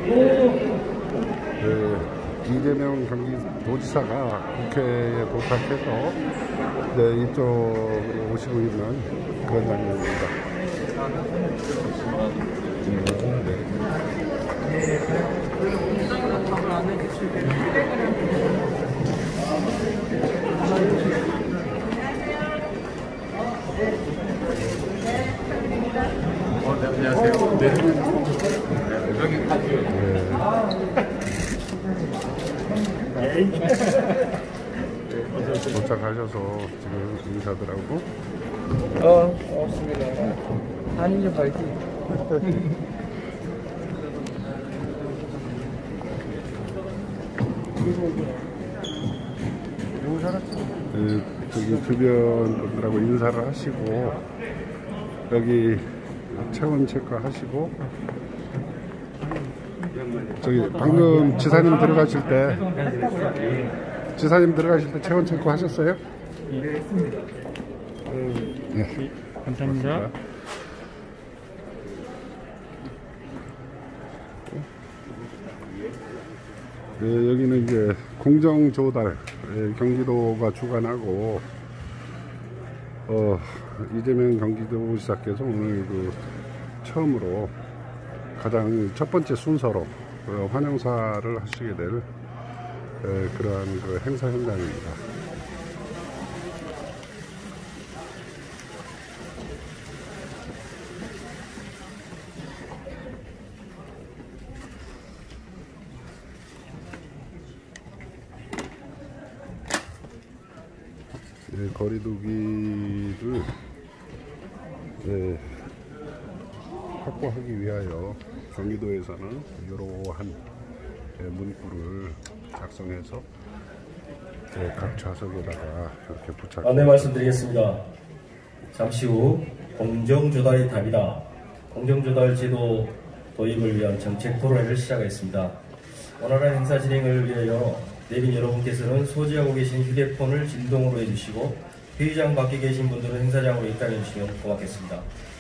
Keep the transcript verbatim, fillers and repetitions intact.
네, 이재명 경기도지사가 국회에 도착해서 네, 이쪽으로 오시고 있는 그런 장면입니다. 어, 네, 안녕하세요. 네. 여기 가죠. 도착하셔서 지금 인사들 하고. 어, 고맙습니다. 한인조 파이팅. 그, 저기 주변 분들하고 인사를 하시고 여기 체온 체크 하시고 저기 방금 지사님 들어가실 때 지사님 들어가실 때 체온 체크 하셨어요? 네, 했습니다. 네, 감사합니다. 네, 여기는 이제 공정조달, 예, 경기도가 주관하고 어, 이재명 경기도지사께서 오늘 그 처음으로 가장 첫 번째 순서로 그 환영사를 하시게 될 예, 그러한 그 행사 현장입니다. 네, 거리두기를 네, 확보하기 위하여 경기도에서는 이러한 네, 문구를 작성해서 네, 각 좌석에다가 이렇게 부착. 안내 말씀드리겠습니다. 잠시 후 공정조달이 답이다. 공정조달 제도 도입을 위한 정책 토론회를 시작하겠습니다. 원활한 행사 진행을 위하여 내빈 여러분께서는 소지하고 계신 휴대폰을 진동으로 해주시고 회의장 밖에 계신 분들은 행사장으로 입장해 주시면 고맙겠습니다.